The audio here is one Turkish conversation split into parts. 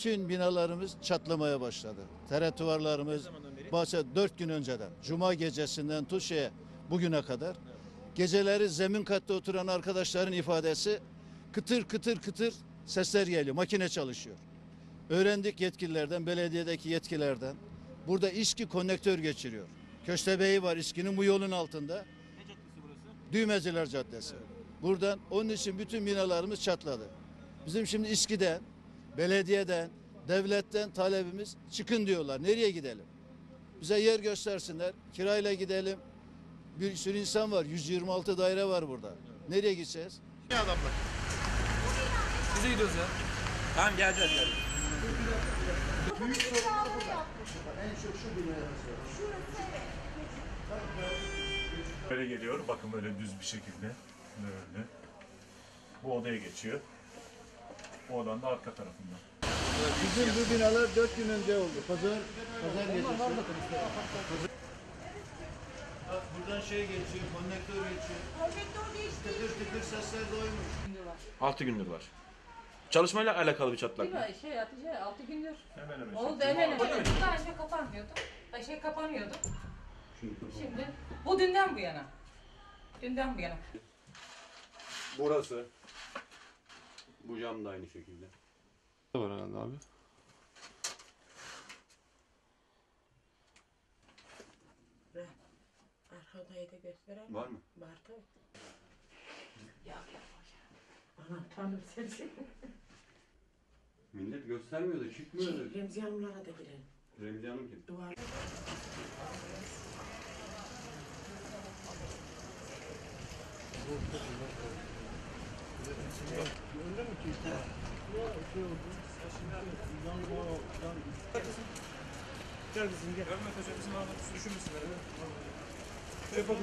bütün binalarımız çatlamaya başladı. TRT duvarlarımız başta 4 gün önceden, Cuma gecesinden tut bugüne kadar. Geceleri zemin katta oturan arkadaşların ifadesi kıtır kıtır kıtır sesler geliyor. Makine çalışıyor. Öğrendik yetkililerden, belediyedeki yetkilerden. Burada İSKİ konnektör geçiriyor. Köstebeği var İSKİ'nin bu yolun altında. Ne caddesi burası? Düğmeciler Caddesi. Buradan onun için bütün binalarımız çatladı. Bizim şimdi İSKİ'den, belediyeden, devletten talebimiz çıkın diyorlar. Nereye gidelim? Bize yer göstersinler. Kirayla gidelim. Bir sürü insan var. 126 daire var burada. Nereye gideceğiz? Ne adamlar? Bize gidiyoruz ya. Tamam geleceğiz. Büyük sorunlar burada. En çok şu binaya Böyle geliyor, bakın böyle düz bir şekilde, böyle. Bu odaya geçiyor. Bu odanın da arka tarafında. Bizim bu binalar 4 gün önce oldu. Pazar gecesi. Bak buradan şey geçiyor, konnektör geçiyor. Konnektör değişti. Tıkır tıkır sesler doymuş. 6 gündür var. Çalışmayla alakalı bir çatlak mı? Değil mi? Hatice 6 gündür. Hemen hemen. Oldu hemen hemen. Daha önce kapanmıyordu. Kapanıyordu. Şimdi bu dünden bu yana. Dünden bu yana. Burası. Bu cam da aynı şekilde. Var herhalde abi. Arka odayı da gösterelim. Var mı? Var tabii. Ya Anam tanrım seni. Millet göstermiyor da çıkmıyor da. Remzi Hanımlara da girelim. Remzi Hanım kim? Duvar. Gel bizim gel. Görme taşı bizim ağabeyimiz düşünmüşsün. Yapalım.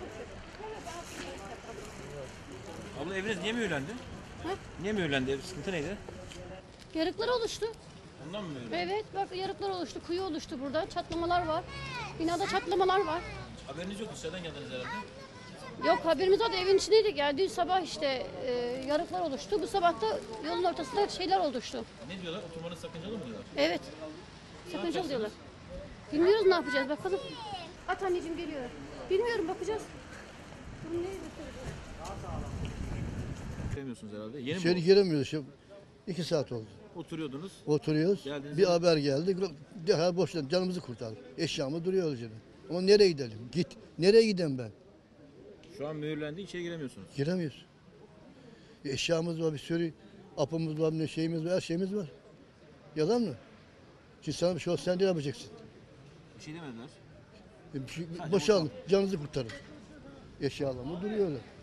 Abla eviniz niye mühürlendi? Niye mühürlendi? Ev sıkıntı neydi? Yarıklar oluştu. Ondan mı mühürlendi? Evet bak yarıklar oluştu. Kuyu oluştu burada. Çatlamalar var. Binada çatlamalar var. Haberiniz yok. Dışarıdan geldiniz herhalde. Yok haberimiz oldu. Evin içindeydik ya. Dün sabah işte yarıklar oluştu. Bu sabah da yolun ortasında şeyler oluştu. Ne diyorlar? Oturmanız sakıncalı mı diyorlar? Evet. Sakıncalı diyorlar. Bilmiyoruz ne yapacağız bakalım. At anneciğim geliyor. Bilmiyorum bakacağız. Bunu neye göstereceğiz? Sevmiyorsunuz herhalde. Yeni İçeri giremiyoruz. 2 saat oldu. oturuyordunuz. Oturuyoruz. Geldiniz Bir mi? haber geldi. Derhal boşladık. Canımızı kurtardık. Eşyamız duruyor öylece. Ama nereye gidelim? Git. Nereye gideyim ben? Şu an mühürlendi. İçeri giremiyorsunuz. Giremiyoruz. Eşyamız var, bir sürü apımız var, bir şeyimiz var, her şeyimiz var. Yalan mı? Şimdi sana bir şey olsa sen ne yapacaksın? Bir şey demediler. Boşalın, canınızı kurtarın. Eşyalarımız duruyor öyle.